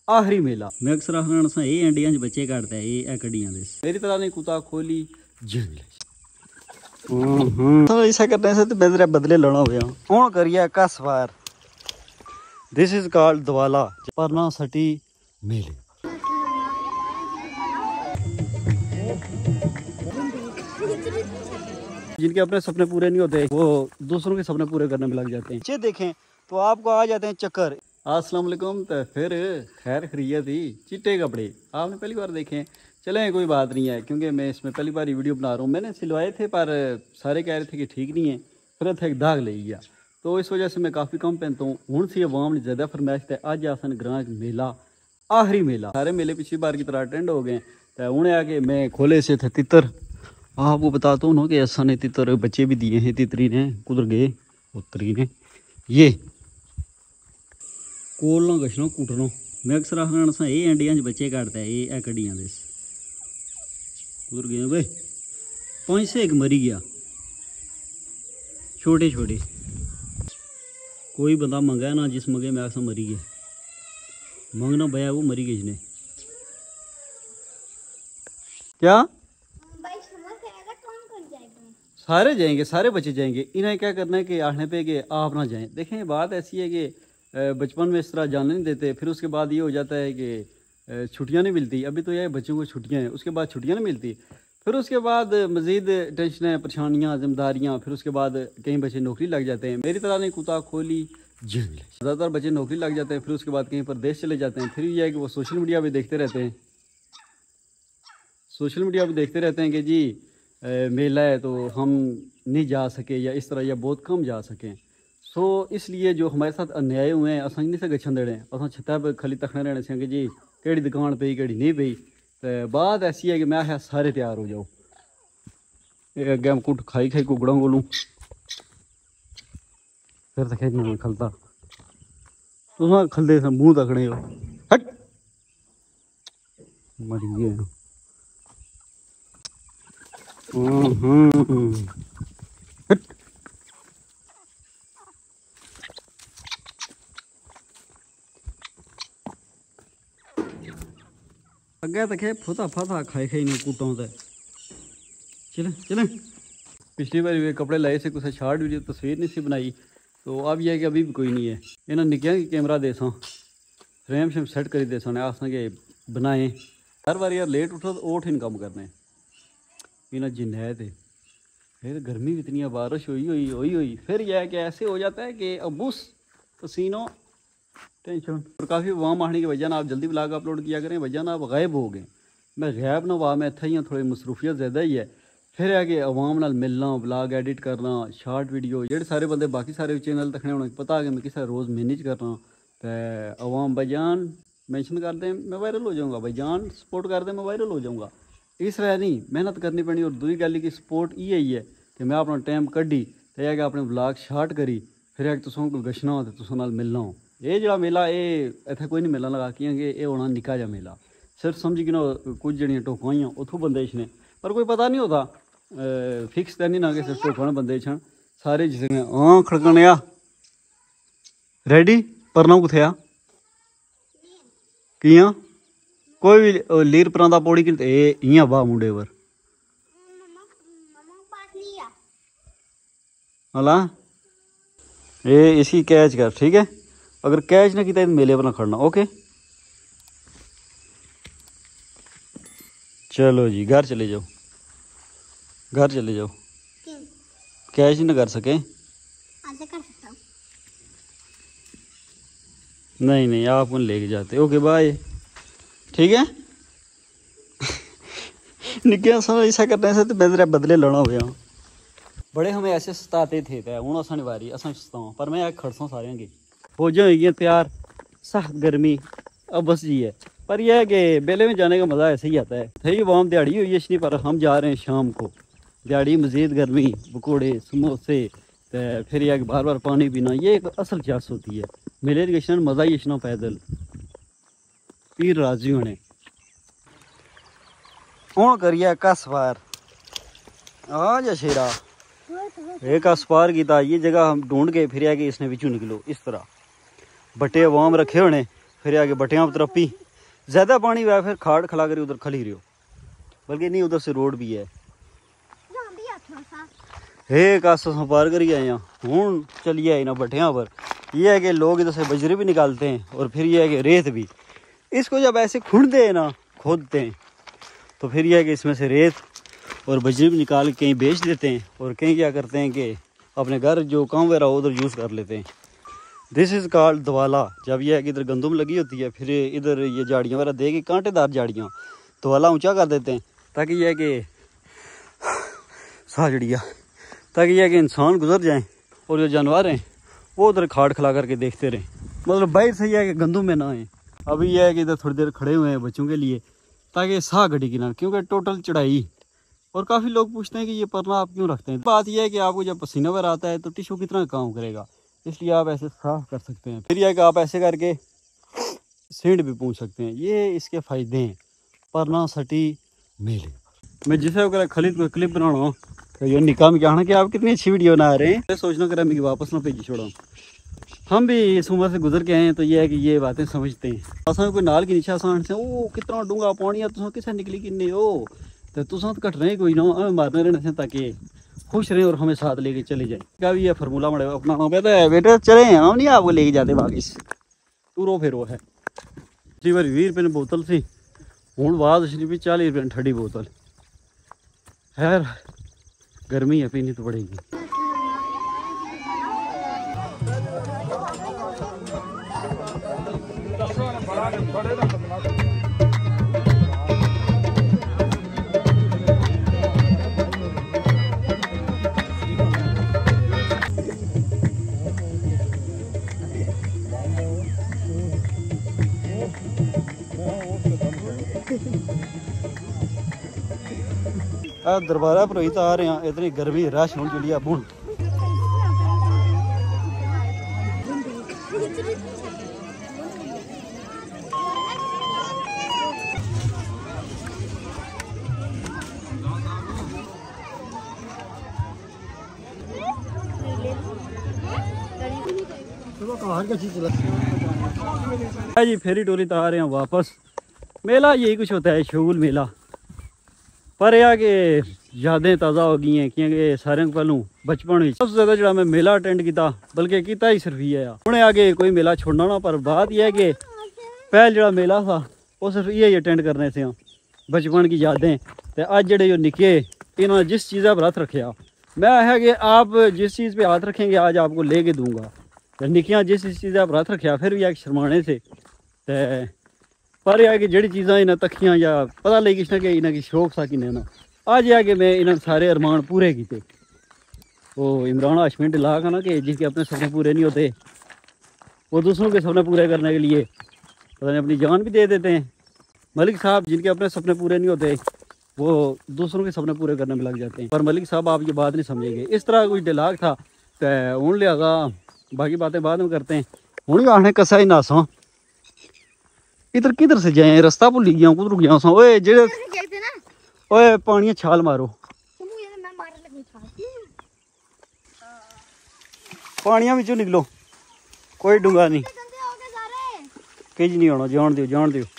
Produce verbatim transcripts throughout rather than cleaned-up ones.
आखिरी मेला मैं अक्सर आखना सा ये इंडिया च बच्चे काटता है ये कड़ियां दे मेरी तरह ने कुता खोली जंगल हम्म ऐसा करने से तो बेहतर बदले लेना हो गया हुन करिए कस बार दिस इज कॉल्ड दवाला परना सटी मेले जिनके अपने सपने पूरे नहीं होते वो दूसरों के सपने पूरे करने में लग जाते हैं। ये देखें तो आपको आ जाते हैं चक्कर। अस्सलाम वालेकुम। तो फिर खैर खैरियत ही चिट्टे कपड़े आपने पहली बार देखे। चलें कोई बात नहीं है क्योंकि मैं इसमें पहली बार ही वीडियो बना रहा हूँ। मैंने सिलवाए थे पर सारे कह रहे थे कि ठीक नहीं है, फिर थे एक दाग ले गया तो इस वजह से मैं काफ़ी कम पहनता हूँ। हूँ से अवाम ने ज़्यादा फरमाइश है अज आसन ग्रां मेला आखिरी मेला सारे मेले पिछली बार की तरह अटेंड हो गए। तो उन्हें आके मैं खोले से थे तितर आपको बताता हूँ ना कि ऐसा ने तितर बच्चे भी दिए हैं। तितरी ने कुदर गए उतरी ने ये कोलना गछना कुटना मैं अक्सर आखना सा ये इंडिया च बच्चे काटता है ये कड़ियां दे कुदर गए भाई पाँच से एक मरी गया छोटे छोटे कोई बंदा मंगा ना जिस मंगे मैं आखसा मरी गया मंगना भया वो मरी गई इसने क्या सारे जाएंगे सारे बच्चे जाएंगे। इन्हें क्या करना है कि आने पे कि आप ना जाएं। देखें बात ऐसी है कि बचपन में इस तरह जाने नहीं देते, फिर उसके बाद ये हो जाता है कि छुट्टियां नहीं मिलती। अभी तो ये बच्चों को छुट्टियां हैं, उसके बाद छुट्टियां नहीं मिलती, फिर उसके बाद मज़ीद टेंशनें परेशानियां जिम्मेदारियां, फिर उसके बाद कई बच्चे नौकरी लग जाते हैं। मेरी तरह नहीं कुता खोली जंगल ज़्यादातर बच्चे नौकरी लग जाते हैं, फिर उसके बाद कहीं पर देश चले जाते हैं। फिर यह है कि वो सोशल मीडिया भी देखते रहते हैं सोशल मीडिया भी देखते रहते हैं कि जी मेला है तो हम नहीं जा सके या इस तरह या बहुत कम जा सकें। सो इसलिए जो हमारे साथ अन्याय हुए हैं अस नहीं से गच्छन देने अस छत्ता पर खाली तखने रहने से कि जी केड़ी दुकान पे केड़ी नहीं पई। तो बात ऐसी है कि मैं आखिया सारे तैयार हो जाओ। ये अगे हम कुट खाई खाई कुकड़ों कोलूं फिर तो खेलना खलता तुम खलदे मूँह तकने हो हट मरी गए। अगे तक फुता फता खाई खाई ने कुटों से चले चले पिछली बार वे कपड़े लाए से कुछ शार्ट वीडियो तस्वीर नहीं सी बनाई तो अब यह है कि अभी भी कोई नहीं है। इन्हें निकिया की कैमरा दे सा फ्रेम शेम सेट करी दे सा आस के बनाए हर बार यार लेट उठो तो ओठ इन कम करने इन्हें जिन्नैत है। फिर गर्मी भी इतनी है बारिश हुई हुई हुई हुई फिर यह है कि ऐसे हो जाता है कि अबूस पसीनो टेंशन। और काफ़ी वाम आने की वजह आप जल्दी ब्लॉग अपलोड किया करें वजह आप गायब हो गए। मैं गायब ना वाह मैं इतना ही थोड़ी मसरूफियत ज़्यादा ही है। फिर है कि अवाम नाल मिलना ब्लॉग एडिट करना शार्ट वीडियो जेडे सारे बंदे बाकी सारे चैनल तकने उन्हें पता है कि मैं किस रोज़ मैनेज करना। तो अवाम भाईजान मैंशन कर दें मैं वायरल हो जाऊँगा, भाईजान सपोर्ट कर दें मैं वायरल हो जाऊँगा। इस तरह नहीं मेहनत करनी पड़ी। और दूसरी गल की सपोर्ट ये ही है कि मैं अपना टाइम कड्डी तो यह कि अपने ब्लॉग शार्ट करी फिर है कि तुसों को गछना हो तो तुसों नाल मिलना हो। ये जो मेला ये इतना कोई नहीं मेला लगा कि ये होना निका जा मेला सिर्फ समझ गिनो कुछ जड़ियाँ टोकाइयाँ उतों बंदे छने पर कोई पता नहीं होता फिक्स तो नहीं ना कि सिर्फ टोकने बंदे छन सारे जिसने हाँ खड़कने आ रेडी परना कुथे आ किया कोई भी लीर परांदा पौड़ी कि इं वाह मुंडे पर हला ये इसी कैच कर ठीक है। अगर कैच ना किया तो मेले पर ना खड़ना ओके। चलो जी घर चले जाओ घर चले जाओ कैच ही ना कर सके कर सकता हूँ। नहीं नहीं आप कौन लेके जाते ओके बाय ठीक है। निक्के ऐसा करने से तो बेहतर बदले लेना हो गया। बड़े हमें ऐसे सताते थे तो हूँ असा नहीं वारी असा सताओ पर मैं खड़सा सारे की फौजा हो गई तैयार सख्त गर्मी अब बस जी है। पर यह है कि बेले में जाने का मज़ा ऐसे ही आता है। थी वाम दिहाड़ी हुई है पर हम जा रहे हैं शाम को दिहाड़ी मज़ीद गर्मी पकौड़े समोसे तो फिर यह कि बार बार पानी पीना ये एक असल चास होती है। मेले गशन मज़ा ही इछना पैदल पीर राजी होने हूँ करिए कस बार आ जा शेरा एक अस्पार किया ये जगह हम ढूंढ के फिर कि इसने बिचू निकलो इस तरह बटे अवाम रखे होने फिर आगे बटियां तरफ भी ज़्यादा पानी हुआ फिर खाड़ खला कर उधर खली रहो, बल्कि नहीं उधर से रोड भी है। एक आस पार कर आए हैं हूँ चलिए आए ना बटियां पर। यह है कि लोग इधर से बजरी भी निकालते हैं और फिर यह है कि रेत भी, इसको जब ऐसे खुंडते हैं ना खोदते हैं तो फिर यह है कि इसमें से रेत और बजरी भी निकाल के कहीं बेच देते हैं और कहीं क्या करते हैं कि अपने घर जो काम वगैरह हो उधर यूज़ कर लेते हैं। दिस इज़ कॉल्ड दवाला। जब यह है कि इधर गंदम लगी होती है फिर इधर ये झाड़ियाँ वगैरह दे के कांटेदार झाड़ियाँ दवाला ऊंचा कर देते हैं ताकि यह है कि साजड़िया ताकि यह है कि इंसान गुजर जाएँ और जो जानवर हैं वो उधर खाड़ खिला करके देखते रहें, मतलब बाहर से यह है कि गंदम में ना आए। अभी यह है कि इधर थोड़ी देर खड़े हुए हैं बच्चों के लिए ताकि साह घटी की ना, क्योंकि टोटल चढ़ाई। और काफ़ी लोग पूछते हैं कि ये परना आप क्यों रखते हैं। बात यह है कि आपको जब पसीना वगैरह आता है तो टिश्यू कितना काम करेगा, इसलिए आप ऐसे साफ कर सकते हैं। फिर यह है कि आप ऐसे करके सींड भी पूछ सकते हैं, ये इसके फ़ायदे हैं। परना सटी मेले मैं जिसे वगैरह खलीद को क्लिप बनाना हो तो ये निकाह में कहना कि आप कितनी अच्छी वीडियो बना रहे हैं, सोचना कर मैं वापस ना भेजी छोड़ा। हम भी इस उम्र से गुजर के आए हैं तो ये है कि ये बातें समझते हैं। असा कोई नाल की नीचे आसान से ओ कितना डूंगा पानी है तुम किसे निकली किन्ने हो तो तुम तो घट रहे कोई ना मारने रहने से ताकि खुश रहें और हमें साथ लेके चले जाए। क्या भी ये फार्मूला बड़े अपना कहता है बेटे चले हम नहीं आपको लेके जाते वापिस तू रो फिर वो है। पिछली बार बीस रुपये बोतल सी हूँ बाद भी चालीस रुपये ठंडी बोतल। खैर गर्मी है पीनी तो पड़ेगी। दरबारा पुरोहित आ रहे हैं, इतनी गर्मी रश होने चली अब हूँ जी फेरी टोरी तो आ रहे हैं वापस। मेला यही कुछ होता है शगुल मेला, पर यह कि यादें ताज़ा हो गई हैं क्योंकि सारे पहलू बचपन में सबसे ज़्यादा जो मैं मेला अटेंड किया बल्कि किया ही सिर्फ ये हूँ आगे कोई मेला छोड़ना ना। पर बात यह है कि पहले जो मेला था वो सिर्फ ये अटेंड करने से बचपन की यादें। तो अज जोड़े जो निके इन्होंने जिस चीज़ पर हाथ रखे मैं है कि आप जिस चीज़ पर हाथ रखेंगे आज आपको ले के दूँगा। तो निकिया जिस चीज़ पर हाथ रखे फिर भी एक शर्माने से तो पर यह कि जी चीज़ा इन्हें तखियाँ या पता लगी किसने कि इन्हें की शौक सा कि ना आज यह कि मैं इन्हें सारे अरमान पूरे किए। वो इमरान हाशमी ढिला का ना कि जिनके अपने सपने पूरे नहीं होते वो दूसरों के सपने पूरे करने के लिए पता नहीं अपनी जान भी दे देते हैं। मलिक साहब जिनके अपने सपने पूरे नहीं होते वो दूसरों के सपने पूरे करने में लग जाते हैं। पर मलिक साहब आप ये बात नहीं समझेंगे, इस तरह कुछ डिलाग था तो हूँ लिहाजा बाकी बातें बाद में करते हैं। हूँ आने कसा ही नासा इधर किधर से जाए रास्ता भूल गया कुछ गया सा ओए जे ओए पानी छाल मारो पानिया बिचों निकलो कोई डूंगा नहीं किज नहीं होना जान दियो जान दियो।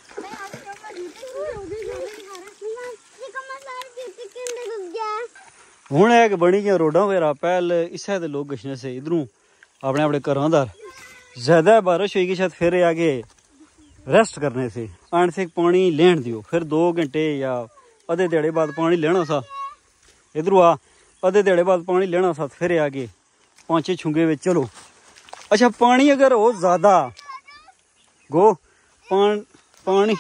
हूँ है कि बनी गई रोडा वगैरह पहले इस साइड लोग गशने से इधरों अपने अपने घरों का ज्यादा बारिश होगी शायद फिर आगे रेस्ट करने से आने से पानी लेन दियो फिर दो घंटे या अद्धे ध्याड़े बाद पानी लेना सा इधरों आ अद्धे ध्याड़े बाद पानी लेना सा फिर आगे पाँच छे छुंगे में चलो। अच्छा पानी अगर हो ज़्यादा गो पान पानी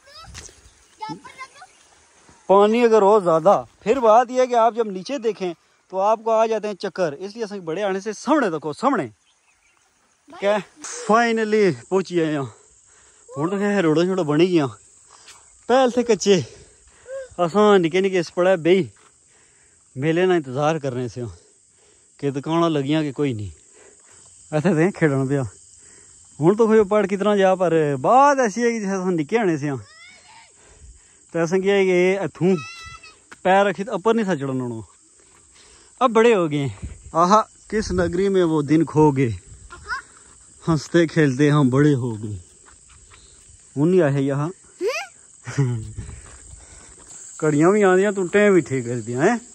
पानी अगर हो ज़्यादा फिर बात यह है कि आप जब नीचे देखें तो आपको आ जाते हैं चक्कर, इसलिए असं बड़े आने से सामने देखो सामने क्या फाइनली पहुंची है यहाँ। हूँ तो क्या रोड़ा शोड़ा बनी गया पहल थे कच्चे असा निके निके इस पड़ा बेही मेले ना इंतज़ार करने से कि दुकाना लगियां कि कोई नहीं ऐसे दें खेलना पिया। हूँ तो कोई पढ़ कितना जा पर बात ऐसी है कि जैसे निके आने से तो ऐसा क्या है कि इथूं पैर रखी तो अपर नहीं था चढ़ना अब बड़े हो गए। आहा किस नगरी में वो दिन खो गए हंसते खेलते हम बड़े हो गए। हूँ नहीं आए यहाँ घड़ियाँ भी आदियाँ टुटे भी ठीक कर दिया है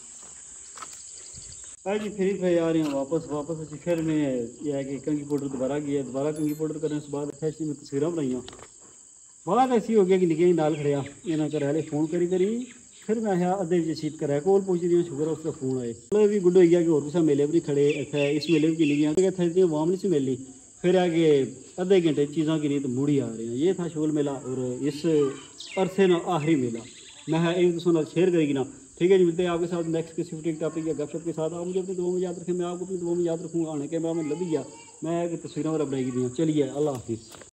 जी। फिर फिर आ रही हूँ वापस वापस अच्छी फिर मैं यह है कि कंगी पाउडर दोबारा गया दोबारा कंगी पाउडर करने के बाद फैशन में तस्वीर बनाई बाद ऐसी हो गया कि निके नाल खड़िया इन्हें घर वाले फोन करी करी फिर मैं आया अद्धे बजे शीत कराया कोल पहुंची दी शुगर उसका फोन आए मतलब भी गुड हो गया कि और किसी मेले भी नहीं खड़े इतने इस मेले भी किनी गया इतनी वाम नहीं सी मिली फिर आगे अद्धे घंटे चीज़ां की नहीं तो मुड़ी आ रही हैं। ये था शोल मेला और इस अरसे ना आखिरी मेला मैं एक दूसरे शेयर करेगी ना। ठीक है जी, मिलते हैं आपके साथ नेक्स्ट किसी भी टॉपिक या गपशप के साथ। आप मुझे अपनी दुआ में याद रखें, मैं आपको अपनी दुआ में याद रखूँगा। आने के बाद मैं लभी गया मैं तस्वीरों बनाई दी। चलिए अल्लाह हाफिज़।